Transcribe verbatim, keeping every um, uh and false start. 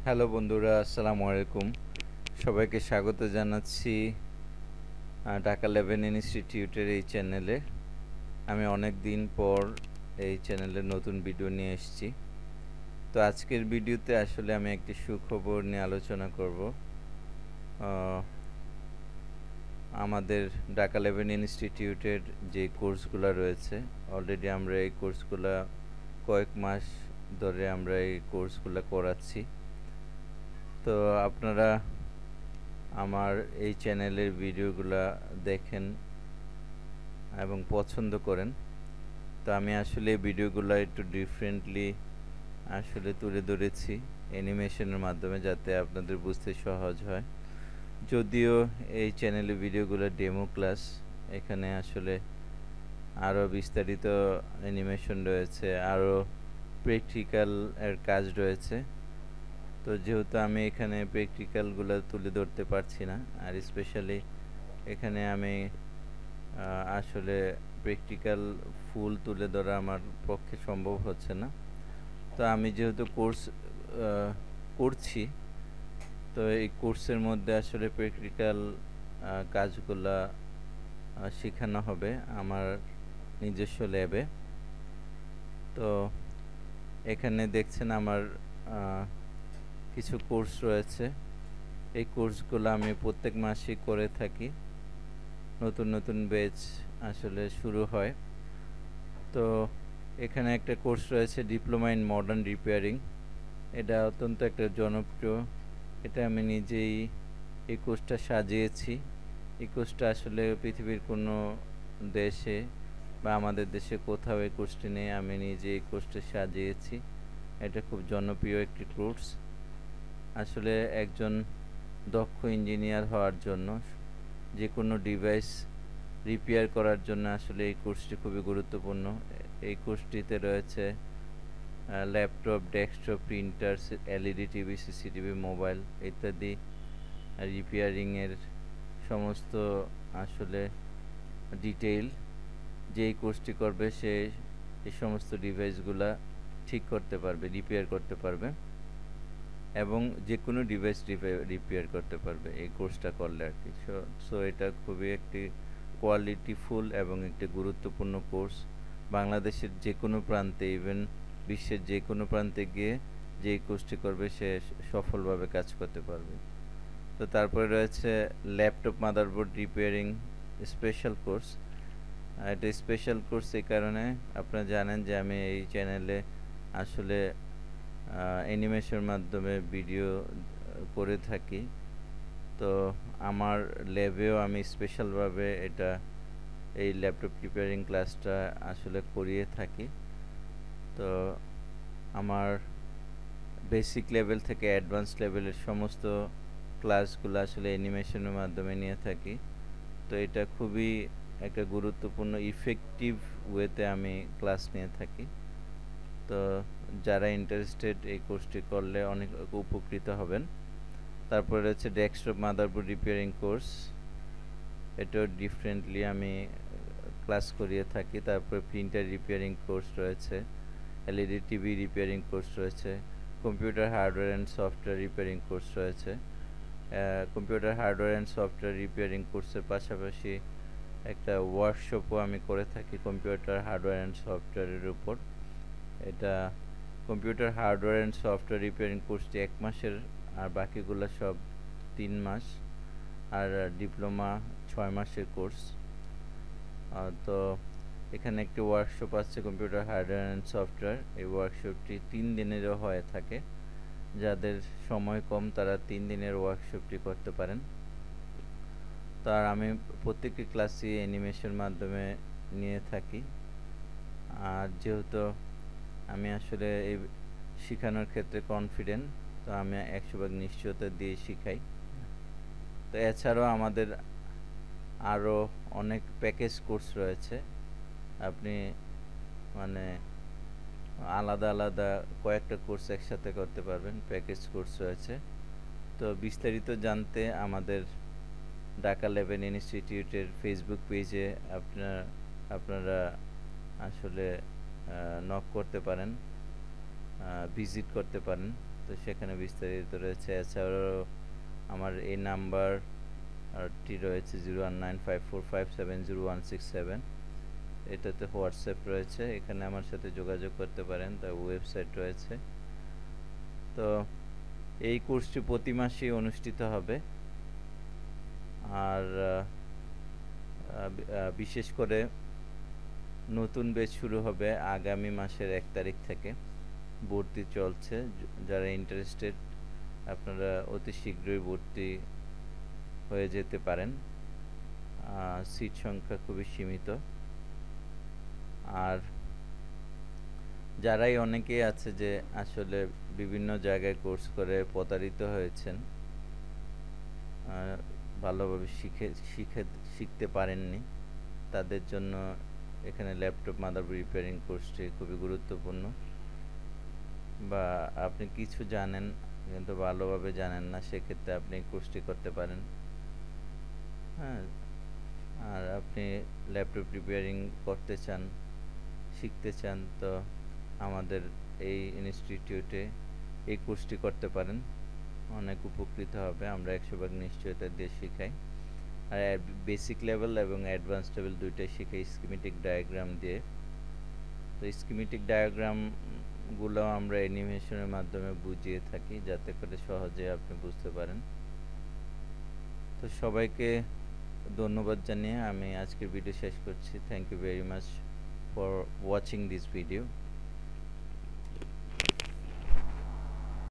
Hello বন্ধুরা, আসসালামু আলাইকুম। সবাইকে স্বাগত জানাচ্ছি ঢাকা লেভেন ইনস্টিটিউটের এই চ্যানেলে। আমি অনেক দিন পর এই চ্যানেলে নতুন ভিডিও নিয়ে এসেছি। তো আজকের ভিডিওতে আসলে আমি একটি সুখবর নিয়ে আলোচনা করব। আমাদের ঢাকা লেভেন ইনস্টিটিউটের যে কোর্সগুলো রয়েছে, অলরেডি আমরা এই কোর্সগুলো কয়েক মাস ধরে আমরা এই কোর্সগুলো করাচ্ছি। তো আপনারা আমার এই চ্যানেলের ভিডিওগুলা দেখেন এবং পছন্দ করেন। তো আমি আসলে এই ভিডিওগুলো একটু ডিফারেন্টলি আসলে তুলে ধরেছি অ্যানিমেশনের মাধ্যমে, যাতে আপনাদের বুঝতে সহজ হয়। যদিও এই চ্যানেলে ভিডিওগুলো ডেমো ক্লাস, এখানে আসলে আরও বিস্তারিত অ্যানিমেশন রয়েছে, আরও প্র্যাকটিক্যাল এর কাজ রয়েছে। তো যেহেতু আমি এখানে প্র্যাকটিক্যালগুলো তুলে ধরতে পারছি না, আর স্পেশালি এখানে আমি আসলে প্র্যাকটিক্যাল ফুল তুলে ধরা আমার পক্ষে সম্ভব হচ্ছে না। তো আমি যেহেতু কোর্স করছি, তো এই কোর্সের মধ্যে আসলে প্র্যাকটিক্যাল কাজগুলা শেখানো হবে আমার নিজস্ব ল্যাবে। তো এখানে দেখছেন আমার কিছু কোর্স রয়েছে। এই কোর্সগুলো আমি প্রত্যেক মাসে করে থাকি। নতুন নতুন ব্যাচ আসলে শুরু হয়। তো এখানে একটা কোর্স রয়েছে ডিপ্লোমা ইন মডার্ন রিপেয়ারিং। এটা অত্যন্ত একটা জনপ্রিয়। এটা আমি নিজেই এই কোর্সটা সাজিয়েছি। এই কোর্সটা আসলে পৃথিবীর কোনো দেশে বা আমাদের দেশে কোথাও এই কোর্সটি নেই। আমি নিজে এই কোর্সটা সাজিয়েছি। এটা খুব জনপ্রিয় একটি কোর্স। আসলে একজন দক্ষ ইঞ্জিনিয়ার হওয়ার জন্য, যে কোনো ডিভাইস রিপেয়ার করার জন্য আসলে এই কোর্সটি খুবই গুরুত্বপূর্ণ। এই কোর্সটিতে রয়েছে laptop, desktop, printer, LED TV, CCTV, mobile ইত্যাদি রিপেয়ারিংয়ের সমস্ত আসলে ডিটেইল। যেই কোর্সটি করবে সে এই সমস্ত ডিভাইসগুলা ঠিক করতে পারবে, রিপেয়ার করতে পারবে এবং যে কোনো ডিভাইস রিপেয়ার করতে পারবে এই কোর্সটা করলে আর কি। সো সো এটা খুবই একটি কোয়ালিটিফুল এবং একটি গুরুত্বপূর্ণ কোর্স। বাংলাদেশের যে কোনো প্রান্তে, ইভেন বিশ্বের যে কোনো প্রান্তে গিয়ে যে কোর্সটি করবে সে সফলভাবে কাজ করতে পারবে। তো তারপরে রয়েছে laptop motherboard repairing special course. এটা স্পেশাল কোর্স এই কারণে, আপনারা জানেন যে আমি এই চ্যানেলে আসলে অ্যানিমেশনের মাধ্যমে ভিডিও করে থাকি। তো আমার ল্যাবেও আমি স্পেশালভাবে এটা এই ল্যাপটপ রিপেয়ারিং ক্লাসটা আসলে করিয়ে থাকি। তো আমার বেসিক লেভেল থেকে অ্যাডভান্স লেভেলের সমস্ত ক্লাসগুলো আসলে অ্যানিমেশনের মাধ্যমে নিয়ে থাকি। তো এটা খুবই একটা গুরুত্বপূর্ণ ইফেক্টিভ ওয়েতে আমি ক্লাস নিয়ে থাকি। তো যারা ইন্টারেস্টেড এই কোর্সটি করলে অনেক উপকৃত হবেন। তারপরে রয়েছে ডেস্কটপ মাদারবোর্ড রিপেয়ারিং কোর্স। এটাও ডিফারেন্টলি আমি ক্লাস করিয়ে থাকি। তারপরে প্রিন্টার রিপেয়ারিং কোর্স রয়েছে, এলইডি টিভি রিপেয়ারিং কোর্স রয়েছে, computer hardware and software repairing course রয়েছে। Computer hardware and software repairing কোর্সের পাশাপাশি একটা ওয়ার্কশপও আমি করে থাকি কম্পিউটার হার্ডওয়্যার অ্যান্ড সফটওয়্যারের উপর। এটা computer hardware and software repairing কোর্সটি এক মাসের, আর বাকিগুলো সব তিন মাস, আর ডিপ্লোমা ছয় মাসের কোর্স। তো এখানে একটি ওয়ার্কশপ আছে কম্পিউটার হার্ডওয়্যার অ্যান্ড সফটওয়্যার। এই ওয়ার্কশপটি তিন দিনেরও হয়ে থাকে। যাদের সময় কম তারা তিন দিনের ওয়ার্কশপটি করতে পারেন। তার আমি প্রত্যেকটি ক্লাসই অ্যানিমেশন মাধ্যমে নিয়ে থাকি। আর যেহেতু আমি আসলে এই শেখানোর ক্ষেত্রে কনফিডেন্ট, তো আমি একশো ভাগ নিশ্চয়তা দিয়ে শিখাই। তো এছাড়াও আমাদের আরও অনেক প্যাকেজ কোর্স রয়েছে। আপনি মানে আলাদা আলাদা কয়েকটা কোর্স একসাথে করতে পারবেন, প্যাকেজ কোর্স রয়েছে। তো বিস্তারিত জানতে আমাদের ঢাকা লেভেন ইনস্টিটিউটের ফেসবুক পেজে আপনার আপনারা আসলে নক করতে পারেন, ভিজিট করতে পারেন। তো তো সেখানে বিস্তারিত রয়েছে। এছাড়াও আমার এই নাম্বার টি রয়েছে zero one nine five four five seven zero one six seven. এটাতে হোয়াটসঅ্যাপ রয়েছে, এখানে আমার সাথে যোগাযোগ করতে পারেন। তার ওয়েবসাইট রয়েছে। তো এই কোর্সটি প্রতি মাসেই অনুষ্ঠিত হবে। আর বিশেষ করে নতুন ব্যাচ শুরু হবে আগামী মাসের এক তারিখ থেকে। ভর্তি চলছে, যারা ইন্টারেস্টেড আপনারা অতি শীঘ্রই ভর্তি হয়ে যেতে পারেন। সিট সংখ্যা খুবই সীমিত। আর যারাই অনেকেই আছে যে আসলে বিভিন্ন জায়গায় কোর্স করে প্রতারিত হয়েছেন, ভালোভাবে শিখে শিখে শিখতে পারেননি, তাদের জন্য এখানে ল্যাপটপ মাদারবোর্ড রিপেয়ারিং কোর্সটি খুবই গুরুত্বপূর্ণ। বা আপনি কিছু জানেন কিন্তু ভালোভাবে জানেন না, সেক্ষেত্রে আপনি কোর্সটি করতে পারেন। হ্যাঁ, আর আপনি ল্যাপটপ রিপেয়ারিং করতে চান, শিখতে চান, তো আমাদের এই ইনস্টিটিউটে এই কোর্সটি করতে পারেন, অনেক উপকৃত হবে। আমরা একশো ভাগ নিশ্চয়তা দিয়ে শেখাই। আর বেসিক লেভেল এবং অ্যাডভান্স লেভেল দুইটাই শেখাই স্কিমেটিক ডায়াগ্রাম দিয়ে। তো স্কিমেটিক ডায়াগ্রামগুলো আমরা অ্যানিমেশনের মাধ্যমে বুঝিয়ে থাকি, যাতে করে সহজে আপনি বুঝতে পারেন। তো সবাইকে ধন্যবাদ জানিয়ে আমি আজকের ভিডিও শেষ করছি। Thank you very much for watching this video.